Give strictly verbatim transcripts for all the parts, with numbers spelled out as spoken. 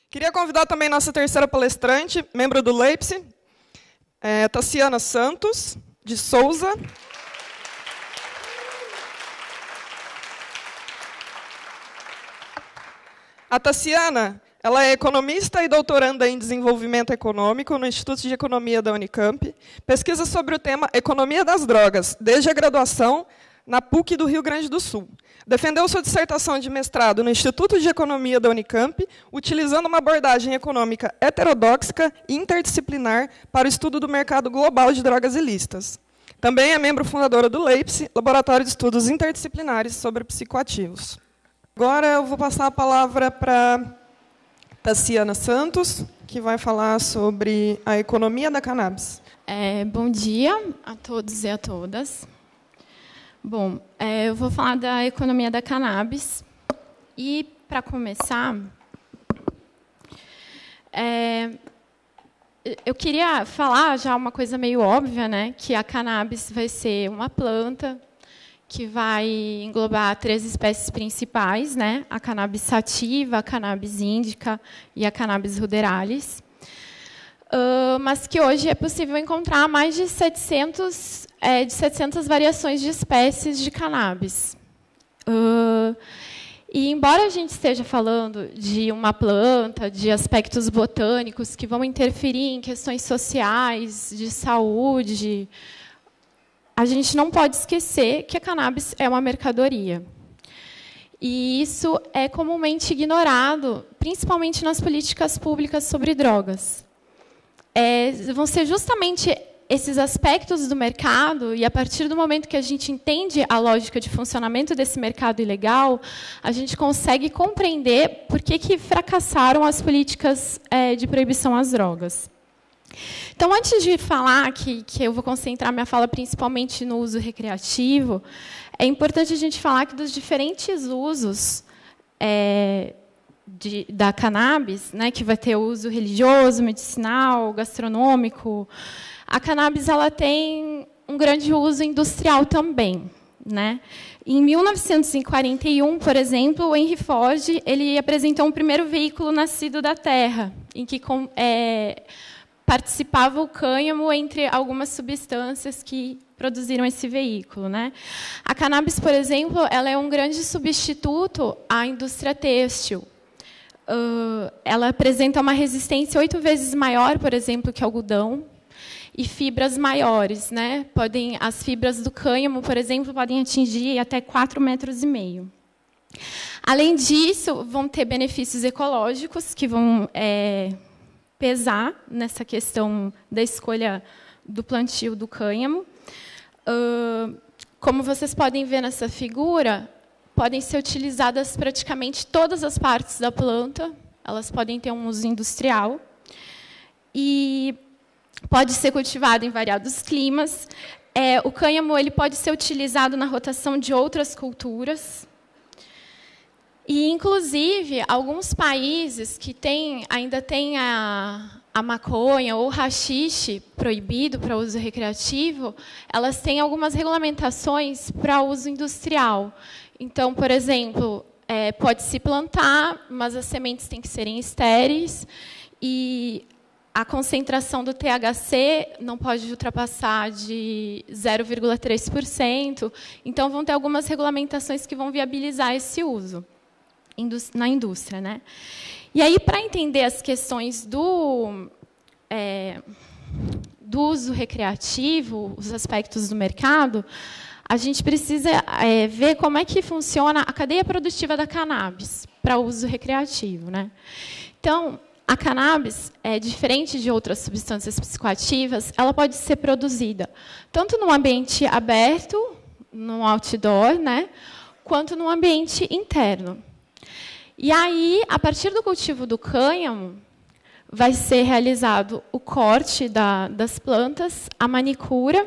Queria convidar também nossa terceira palestrante, membro do LEIPS, é, Tassiana Santos, de Souza. A Tassiana, ela é economista e doutoranda em desenvolvimento econômico no Instituto de Economia da Unicamp. Pesquisa sobre o tema Economia das Drogas, desde a graduação na P U C do Rio Grande do Sul. Defendeu sua dissertação de mestrado no Instituto de Economia da Unicamp, utilizando uma abordagem econômica heterodoxa e interdisciplinar para o estudo do mercado global de drogas ilícitas. Também é membro fundadora do LEIPS, Laboratório de Estudos Interdisciplinares sobre Psicoativos. Agora eu vou passar a palavra para Tassiana Santos, que vai falar sobre a economia da cannabis. É, bom dia a todos e a todas. Bom, é, eu vou falar da economia da cannabis. E, para começar, é, eu queria falar já uma coisa meio óbvia, né, que a cannabis vai ser uma planta que vai englobar três espécies principais, né, a cannabis sativa, a cannabis indica e a cannabis ruderalis. Uh, mas que hoje é possível encontrar mais de setecentas, é, de setecentas variações de espécies de cannabis. Uh, e, embora a gente esteja falando de uma planta, de aspectos botânicos que vão interferir em questões sociais, de saúde, a gente não pode esquecer que a cannabis é uma mercadoria. E isso é comumente ignorado, principalmente nas políticas públicas sobre drogas. É, vão ser justamente esses aspectos do mercado, e a partir do momento que a gente entende a lógica de funcionamento desse mercado ilegal, a gente consegue compreender por que que fracassaram as políticas é, de proibição às drogas. Então, antes de falar que, que eu vou concentrar minha fala principalmente no uso recreativo, é importante a gente falar que dos diferentes usos é, De, da cannabis, né, que vai ter o uso religioso, medicinal, gastronômico, a cannabis ela tem um grande uso industrial também, né? Em mil novecentos e quarenta e um, por exemplo, o Henry Ford ele apresentou um primeiro veículo nascido da terra, em que é, participava o cânhamo entre algumas substâncias que produziram esse veículo, né? A cannabis, por exemplo, ela é um grande substituto à indústria têxtil. Uh, ela apresenta uma resistência oito vezes maior, por exemplo, que o algodão, e fibras maiores, né? Podem, as fibras do cânhamo, por exemplo, podem atingir até quatro metros e meio. Além disso, vão ter benefícios ecológicos que vão é, pesar nessa questão da escolha do plantio do cânhamo. Uh, como vocês podem ver nessa figura, podem ser utilizadas praticamente todas as partes da planta, elas podem ter um uso industrial, e pode ser cultivado em variados climas. É, o cânhamo ele pode ser utilizado na rotação de outras culturas. E, inclusive, alguns países que têm, ainda têm a, a maconha ou o haxixe proibido para uso recreativo, elas têm algumas regulamentações para uso industrial. Então, por exemplo, é, pode-se plantar, mas as sementes têm que serem estéreis, e a concentração do T H C não pode ultrapassar de zero vírgula três por cento. Então, vão ter algumas regulamentações que vão viabilizar esse uso na indústria, né? E aí, para entender as questões do, é, do uso recreativo, os aspectos do mercado, a gente precisa é, ver como é que funciona a cadeia produtiva da cannabis para uso recreativo, né? Então, a cannabis, é diferente de outras substâncias psicoativas, ela pode ser produzida tanto no ambiente aberto, no outdoor, né, quanto no ambiente interno. E aí, a partir do cultivo do cânhamo, vai ser realizado o corte da, das plantas, a manicura,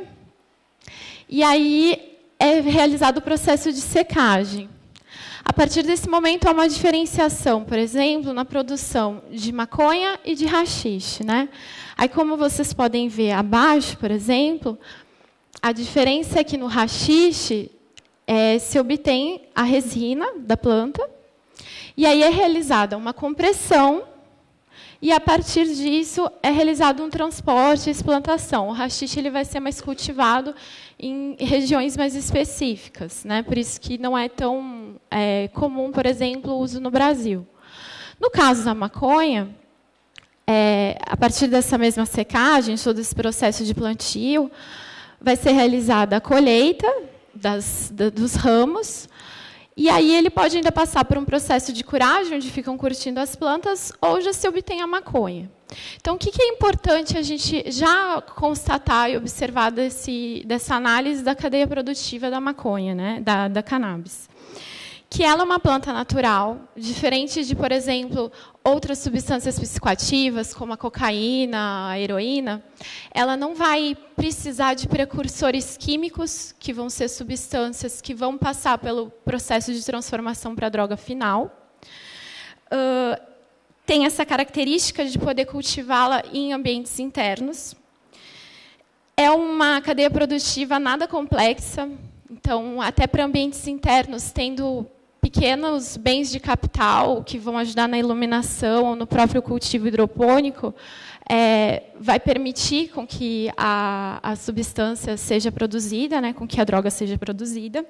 e aí é realizado o processo de secagem. A partir desse momento, há uma diferenciação, por exemplo, na produção de maconha e de haxixe, né? Aí, como vocês podem ver abaixo, por exemplo, a diferença é que no haxixe é, se obtém a resina da planta, e aí é realizada uma compressão e, a partir disso, é realizado um transporte e plantação. O haxixe ele vai ser mais cultivado em regiões mais específicas, né? Por isso que não é tão é, comum, por exemplo, o uso no Brasil. No caso da maconha, é, a partir dessa mesma secagem, todo esse processo de plantio, vai ser realizada a colheita das, da, dos ramos, e aí ele pode ainda passar por um processo de curagem, onde ficam curtindo as plantas, ou já se obtém a maconha. Então, o que é importante a gente já constatar e observar desse, dessa análise da cadeia produtiva da maconha, né, da, da cannabis? Que ela é uma planta natural, diferente de, por exemplo, outras substâncias psicoativas, como a cocaína, a heroína, ela não vai precisar de precursores químicos, que vão ser substâncias que vão passar pelo processo de transformação para a droga final. Uh, tem essa característica de poder cultivá-la em ambientes internos. É uma cadeia produtiva nada complexa, então, até para ambientes internos, tendo pequenos bens de capital que vão ajudar na iluminação ou no próprio cultivo hidropônico, é, vai permitir com que a, a substância seja produzida, né, com que a droga seja produzida.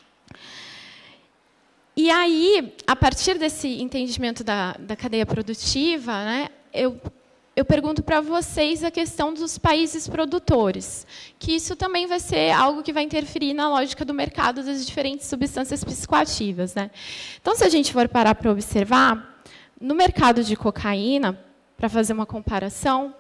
E aí, a partir desse entendimento da, da cadeia produtiva, né, eu, eu pergunto para vocês a questão dos países produtores, que isso também vai ser algo que vai interferir na lógica do mercado das diferentes substâncias psicoativas, né? Então, se a gente for parar para observar, no mercado de cocaína, para fazer uma comparação,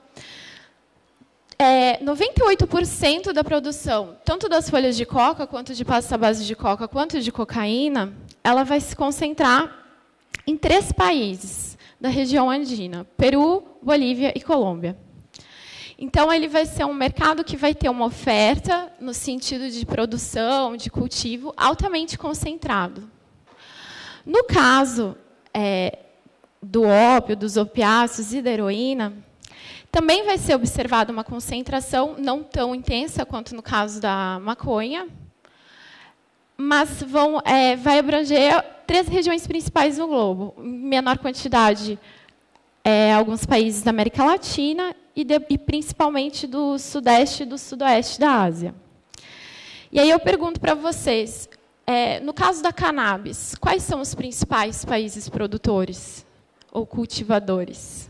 é, noventa e oito por cento da produção, tanto das folhas de coca, quanto de pasta à base de coca, quanto de cocaína, ela vai se concentrar em três países da região andina: Peru, Bolívia e Colômbia. Então, ele vai ser um mercado que vai ter uma oferta, no sentido de produção, de cultivo, altamente concentrado. No caso é, do ópio, dos opiáceos e da heroína, também vai ser observada uma concentração não tão intensa quanto no caso da maconha, mas vão, é, vai abranger três regiões principais no globo, em menor quantidade, é, alguns países da América Latina e, de, e principalmente do Sudeste e do Sudoeste da Ásia. E aí eu pergunto para vocês, é, no caso da cannabis, quais são os principais países produtores ou cultivadores?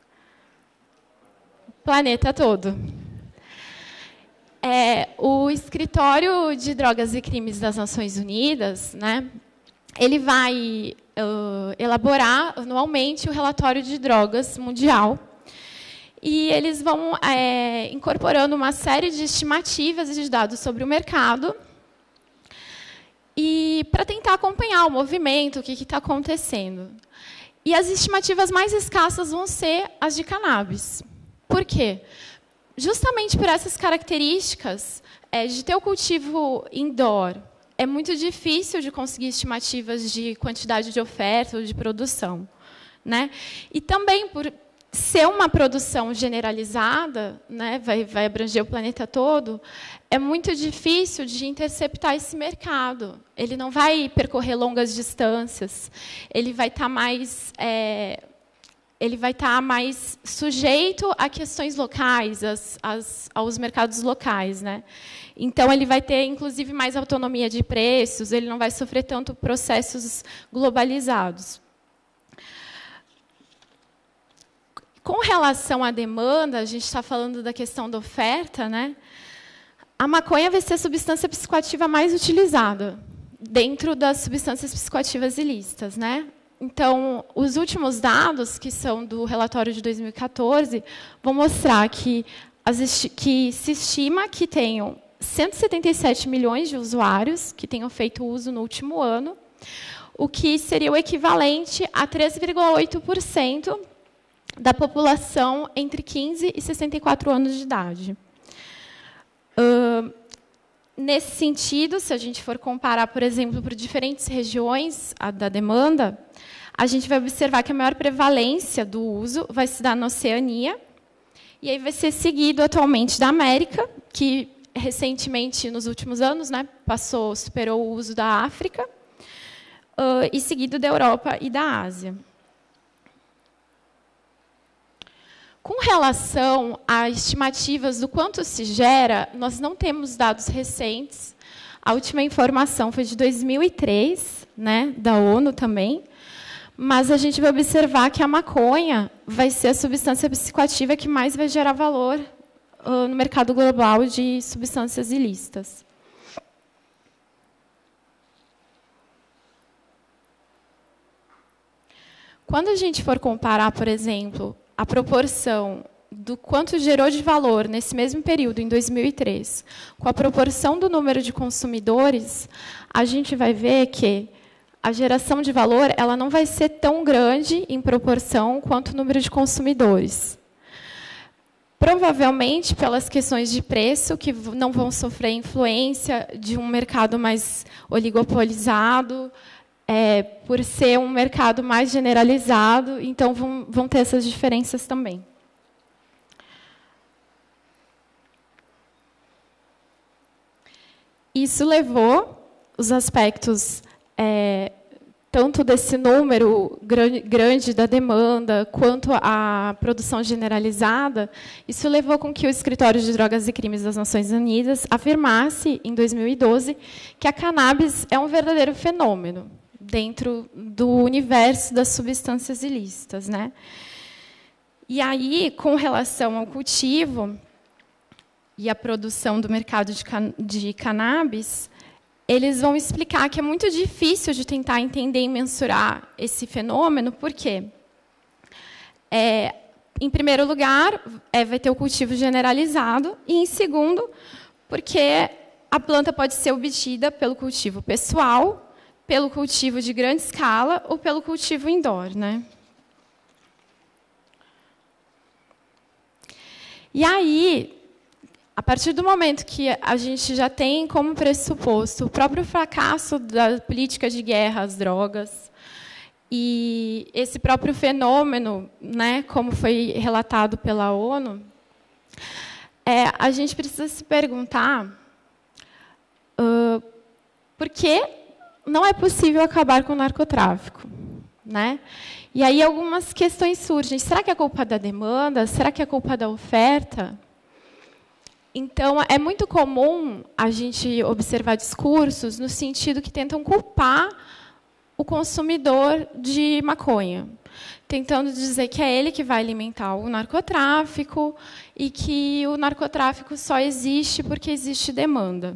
Planeta todo. É, o Escritório de Drogas e Crimes das Nações Unidas, né, ele vai uh, elaborar anualmente o relatório de drogas mundial, e eles vão é, incorporando uma série de estimativas e de dados sobre o mercado, e para tentar acompanhar o movimento, o que está acontecendo. E as estimativas mais escassas vão ser as de cannabis. Por quê? Justamente por essas características é, de ter o cultivo indoor, é muito difícil de conseguir estimativas de quantidade de oferta ou de produção, né? E também por ser uma produção generalizada, né, vai, vai abranger o planeta todo, é muito difícil de interceptar esse mercado. Ele não vai percorrer longas distâncias, ele vai estar mais... É, ele vai estar mais sujeito a questões locais, as, as, aos mercados locais, né? Então, ele vai ter, inclusive, mais autonomia de preços, ele não vai sofrer tanto processos globalizados. Com relação à demanda, a gente está falando da questão da oferta, né? A maconha vai ser a substância psicoativa mais utilizada dentro das substâncias psicoativas ilícitas, né? Então, os últimos dados, que são do relatório de dois mil e quatorze, vão mostrar que, as, que se estima que tenham cento e setenta e sete milhões de usuários que tenham feito uso no último ano, o que seria o equivalente a três vírgula oito por cento da população entre quinze e sessenta e quatro anos de idade. Uh, nesse sentido, se a gente for comparar, por exemplo, por diferentes regiões a, da demanda, a gente vai observar que a maior prevalência do uso vai se dar na Oceania, e aí vai ser seguido atualmente da América, que recentemente, nos últimos anos, né, passou, superou o uso da África, uh, e seguido da Europa e da Ásia. Com relação a estimativas do quanto se gera, nós não temos dados recentes. A última informação foi de dois mil e três, né, da ONU também. Mas a gente vai observar que a maconha vai ser a substância psicoativa que mais vai gerar valor uh, no mercado global de substâncias ilícitas. Quando a gente for comparar, por exemplo, a proporção do quanto gerou de valor nesse mesmo período, em dois mil e três, com a proporção do número de consumidores, a gente vai ver que a geração de valor ela não vai ser tão grande em proporção quanto o número de consumidores. Provavelmente pelas questões de preço, que não vão sofrer influência de um mercado mais oligopolizado, é, por ser um mercado mais generalizado, então vão, vão ter essas diferenças também. Isso levou os aspectos é, tanto desse número grande da demanda, quanto a produção generalizada, isso levou com que o Escritório de Drogas e Crimes das Nações Unidas afirmasse, em dois mil e doze, que a cannabis é um verdadeiro fenômeno dentro do universo das substâncias ilícitas, né? E aí, com relação ao cultivo e à produção do mercado de, can de cannabis, eles vão explicar que é muito difícil de tentar entender e mensurar esse fenômeno, porque, é, em primeiro lugar, é, vai ter o cultivo generalizado, e, em segundo, porque a planta pode ser obtida pelo cultivo pessoal, pelo cultivo de grande escala ou pelo cultivo indoor, né? E aí, a partir do momento que a gente já tem como pressuposto o próprio fracasso da política de guerra às drogas e esse próprio fenômeno, né, como foi relatado pela ONU, é, a gente precisa se perguntar uh, por que não é possível acabar com o narcotráfico, né? E aí algumas questões surgem. Será que é culpa da demanda? Será que é culpa da oferta? Então, é muito comum a gente observar discursos no sentido que tentam culpar o consumidor de maconha, tentando dizer que é ele que vai alimentar o narcotráfico e que o narcotráfico só existe porque existe demanda.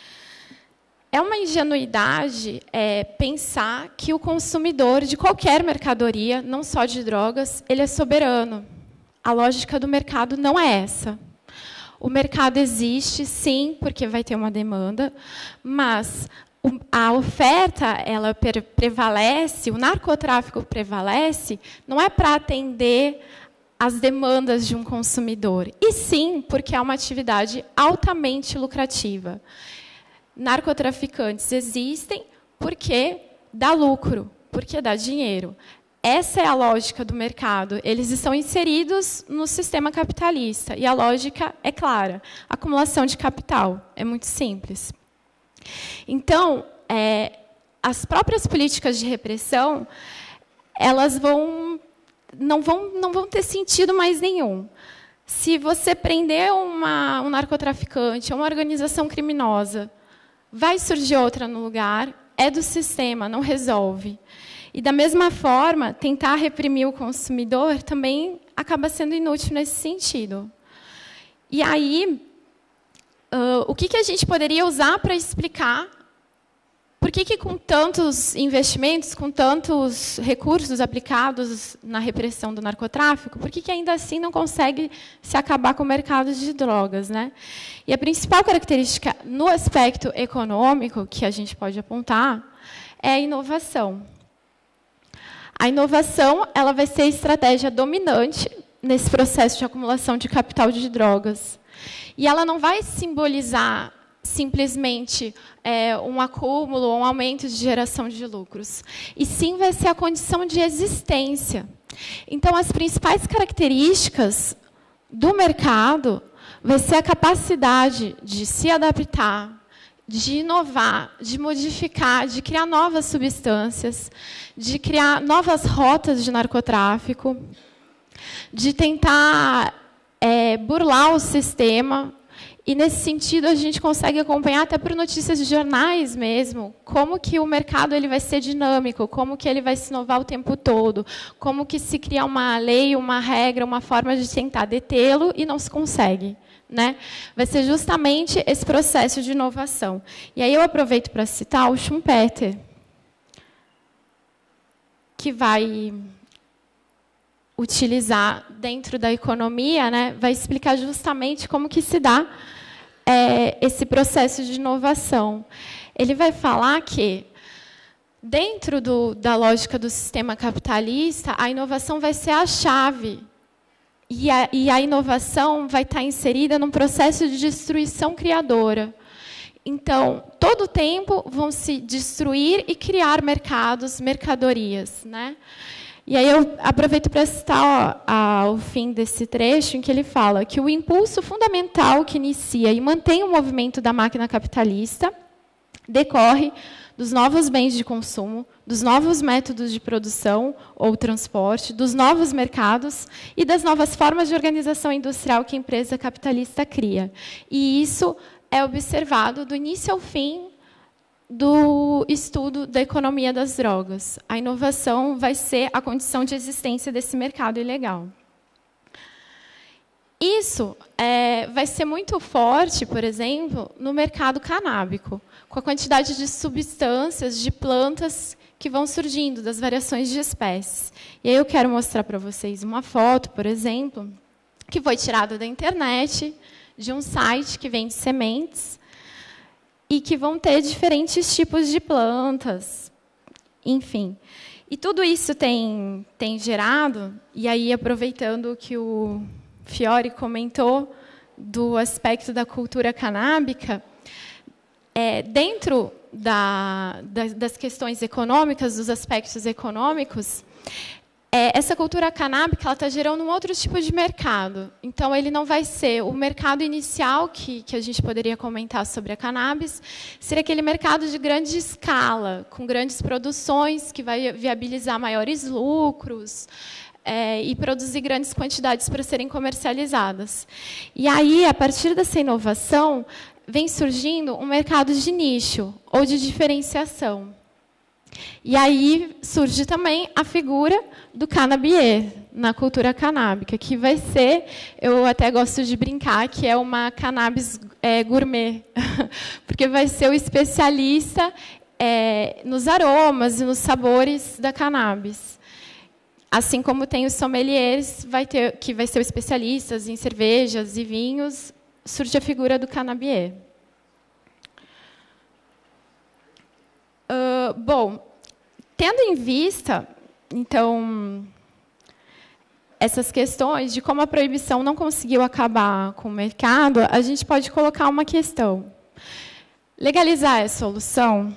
É uma ingenuidade é, pensar que o consumidor de qualquer mercadoria, não só de drogas, ele é soberano. A lógica do mercado não é essa. O mercado existe, sim, porque vai ter uma demanda, mas a oferta ela prevalece, o narcotráfico prevalece, não é para atender às demandas de um consumidor, e sim porque é uma atividade altamente lucrativa. Narcotraficantes existem porque dá lucro, porque dá dinheiro. Essa é a lógica do mercado. Eles estão inseridos no sistema capitalista. E a lógica é clara. Acumulação de capital. É muito simples. Então, é, as próprias políticas de repressão, elas vão, não, vão, não vão ter sentido mais nenhum. Se você prender uma, um narcotraficante, uma organização criminosa, vai surgir outra no lugar, é do sistema, não resolve. E, da mesma forma, tentar reprimir o consumidor também acaba sendo inútil nesse sentido. E aí, uh, o que, que a gente poderia usar para explicar por que, que, com tantos investimentos, com tantos recursos aplicados na repressão do narcotráfico, por que, que ainda assim não consegue se acabar com o mercado de drogas, né? E a principal característica no aspecto econômico que a gente pode apontar é a inovação. A inovação ela vai ser a estratégia dominante nesse processo de acumulação de capital de drogas. E ela não vai simbolizar simplesmente é, um acúmulo, um aumento de geração de lucros. E sim vai ser a condição de existência. Então, as principais características do mercado vai ser a capacidade de se adaptar, de inovar, de modificar, de criar novas substâncias, de criar novas rotas de narcotráfico. de tentar é, burlar o sistema. E, nesse sentido, a gente consegue acompanhar, até por notícias de jornais mesmo, como que o mercado ele vai ser dinâmico, como que ele vai se inovar o tempo todo, como que se cria uma lei, uma regra, uma forma de tentar detê-lo e não se consegue. Né? Vai ser justamente esse processo de inovação. E aí eu aproveito para citar o Schumpeter, que vai utilizar dentro da economia, né, vai explicar justamente como que se dá é, esse processo de inovação. Ele vai falar que, dentro do, da lógica do sistema capitalista, a inovação vai ser a chave. E a, e a inovação vai estar inserida num processo de destruição criadora. Então, todo o tempo vão se destruir e criar mercados, mercadorias. Né? E aí eu aproveito para citar ó, ao fim desse trecho, em que ele fala que o impulso fundamental que inicia e mantém o movimento da máquina capitalista decorre dos novos bens de consumo, dos novos métodos de produção ou transporte, dos novos mercados e das novas formas de organização industrial que a empresa capitalista cria. E isso é observado do início ao fim do estudo da economia das drogas. A inovação vai ser a condição de existência desse mercado ilegal. Isso é, vai ser muito forte, por exemplo, no mercado canábico, com a quantidade de substâncias, de plantas que vão surgindo, das variações de espécies. E aí eu quero mostrar para vocês uma foto, por exemplo, que foi tirada da internet, de um site que vende sementes, e que vão ter diferentes tipos de plantas, enfim. E tudo isso tem, tem gerado, e aí aproveitando que o Fiore comentou do aspecto da cultura canábica, é, dentro da, da, das questões econômicas, dos aspectos econômicos, é, essa cultura canábica está gerando um outro tipo de mercado. Então, ele não vai ser o mercado inicial que, que a gente poderia comentar sobre a cannabis, seria aquele mercado de grande escala, com grandes produções, que vai viabilizar maiores lucros, É, e produzir grandes quantidades para serem comercializadas. E aí, a partir dessa inovação, vem surgindo um mercado de nicho, ou de diferenciação. E aí surge também a figura do cannabier, na cultura canábica, que vai ser, eu até gosto de brincar, que é uma cannabis é, gourmet, porque vai ser o especialista é, nos aromas e nos sabores da cannabis. Assim como tem os sommeliers, vai ter, que vai ser o especialistas em cervejas e vinhos, surge a figura do cannabier. Uh, bom, tendo em vista, então, essas questões de como a proibição não conseguiu acabar com o mercado, a gente pode colocar uma questão. Legalizar é a solução?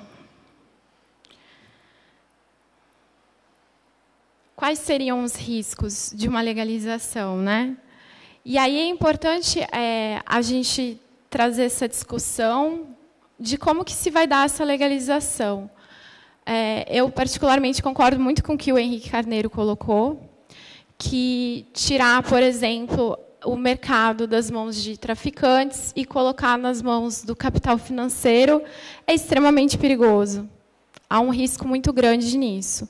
Quais seriam os riscos de uma legalização, né? E aí é importante é, a gente trazer essa discussão de como que se vai dar essa legalização. É, eu, particularmente, concordo muito com o que o Henrique Carneiro colocou, que tirar, por exemplo, o mercado das mãos de traficantes e colocar nas mãos do capital financeiro é extremamente perigoso. Há um risco muito grande nisso.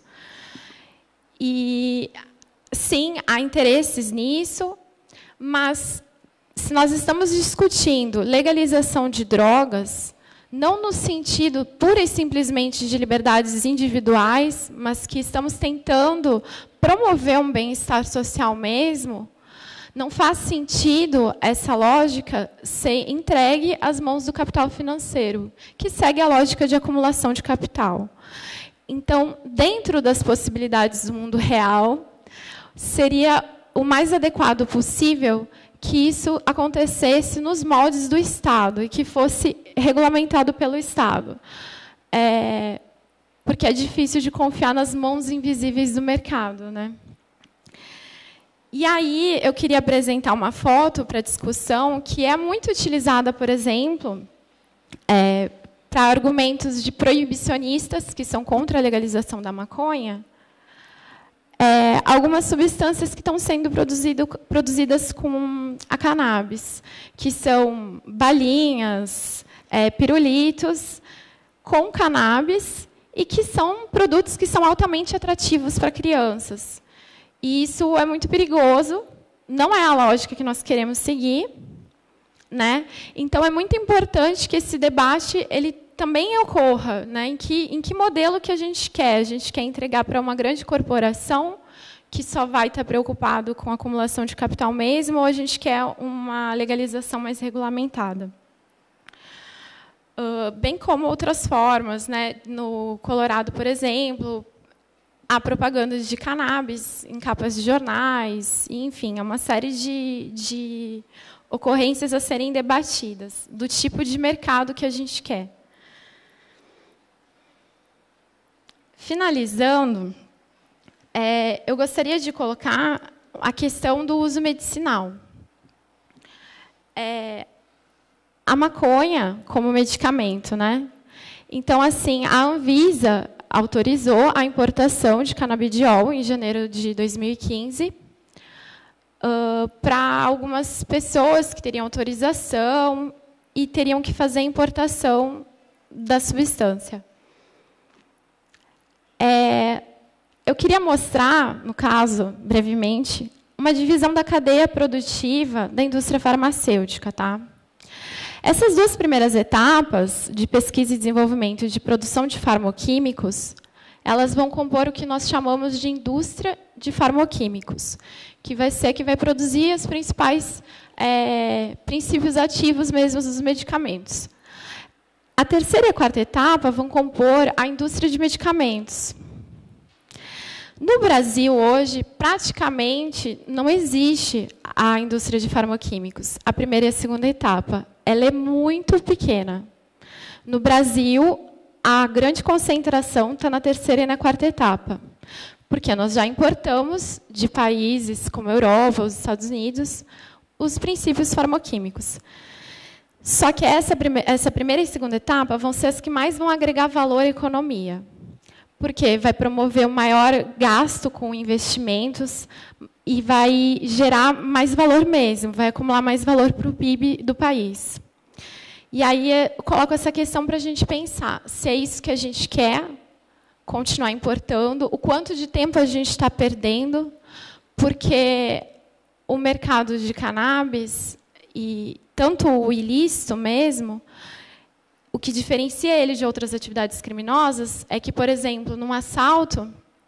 E, sim, há interesses nisso, mas, se nós estamos discutindo legalização de drogas, não no sentido pura e simplesmente de liberdades individuais, mas que estamos tentando promover um bem-estar social mesmo, não faz sentido essa lógica ser entregue às mãos do capital financeiro, que segue a lógica de acumulação de capital. Então, dentro das possibilidades do mundo real, seria o mais adequado possível que isso acontecesse nos moldes do Estado e que fosse regulamentado pelo Estado. É, porque é difícil de confiar nas mãos invisíveis do mercado, né? E aí, eu queria apresentar uma foto para discussão que é muito utilizada, por exemplo, é, para argumentos de proibicionistas, que são contra a legalização da maconha, é, algumas substâncias que estão sendo produzido, produzidas com a cannabis, que são balinhas, é, pirulitos, com cannabis, e que são produtos que são altamente atrativos para crianças. E isso é muito perigoso, não é a lógica que nós queremos seguir, né? Então, é muito importante que esse debate ele também ocorra, né? Em que, em que modelo que a gente quer? A gente quer entregar para uma grande corporação que só vai estar preocupado com a acumulação de capital mesmo, ou a gente quer uma legalização mais regulamentada? Uh, bem como outras formas, né? No Colorado, por exemplo, há propagandas de cannabis em capas de jornais, e, enfim, é uma série de, de ocorrências a serem debatidas, do tipo de mercado que a gente quer. Finalizando, é, eu gostaria de colocar a questão do uso medicinal. É, a maconha como medicamento, né? Então, assim, a Anvisa autorizou a importação de canabidiol em janeiro de dois mil e quinze uh, para algumas pessoas que teriam autorização e teriam que fazer a importação da substância. É, eu queria mostrar, no caso, brevemente, uma divisão da cadeia produtiva da indústria farmacêutica, tá? Essas duas primeiras etapas de pesquisa e desenvolvimento de produção de farmoquímicos, elas vão compor o que nós chamamos de indústria de farmoquímicos, que vai ser que vai produzir os principais é, princípios ativos mesmo dos medicamentos. A terceira e a quarta etapa vão compor a indústria de medicamentos. No Brasil, hoje, praticamente não existe a indústria de farmoquímicos, a primeira e a segunda etapa. Ela é muito pequena. No Brasil, a grande concentração está na terceira e na quarta etapa, porque nós já importamos de países como a Europa, os Estados Unidos, os princípios farmoquímicos. Só que essa, prime- essa primeira e segunda etapa vão ser as que mais vão agregar valor à economia, porque vai promover um maior gasto com investimentos e vai gerar mais valor mesmo, vai acumular mais valor para o P I B do país. E aí eu coloco essa questão para a gente pensar, se é isso que a gente quer, continuar importando, o quanto de tempo a gente está perdendo, porque o mercado de cannabis, e tanto o ilícito mesmo, o que diferencia ele de outras atividades criminosas é que, por exemplo, num assalto,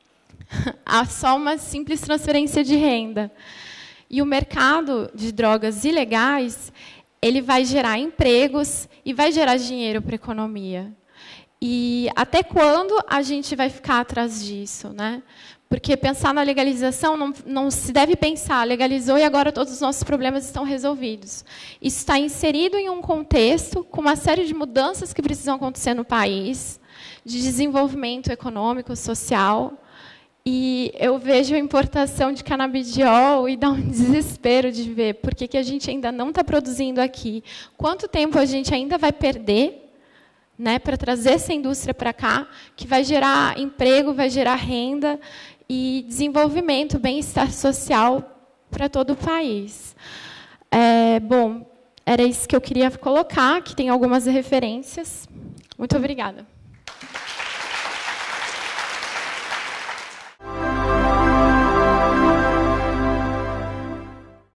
há só uma simples transferência de renda. E o mercado de drogas ilegais, ele vai gerar empregos e vai gerar dinheiro para a economia. E até quando a gente vai ficar atrás disso, né? Porque pensar na legalização não, não se deve pensar, legalizou e agora todos os nossos problemas estão resolvidos. Isso está inserido em um contexto com uma série de mudanças que precisam acontecer no país, de desenvolvimento econômico, social. E eu vejo a importação de canabidiol e dá um desespero de ver por que que a gente ainda não está produzindo aqui. Quanto tempo a gente ainda vai perder, né, para trazer essa indústria para cá, que vai gerar emprego, vai gerar renda e desenvolvimento, bem-estar social para todo o país. É, bom, era isso que eu queria colocar, que tem algumas referências. Muito obrigada.